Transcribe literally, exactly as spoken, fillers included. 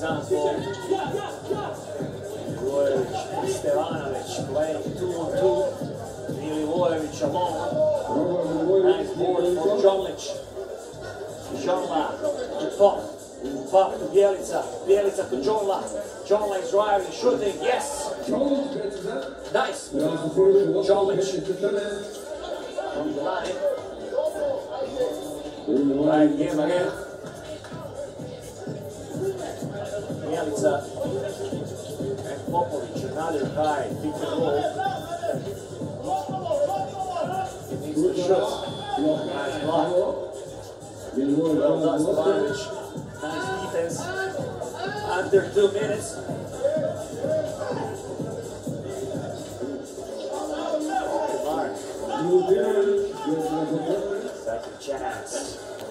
example, Grujević, Stevanović playing two on two. Milivojević alone. Nice board for Jomlić. Jonla to Pop. Pop to Bjelica. Bjelica to Jonla. Jonla is driving, shooting. Yes! Nice! Jomlić from the line. Right game again. Bjelica and Popović, another high pick and roll. He needs to shoot. Nice block. Well done, Stevanović. Nice defense. Under two minutes. Mark. Second chance.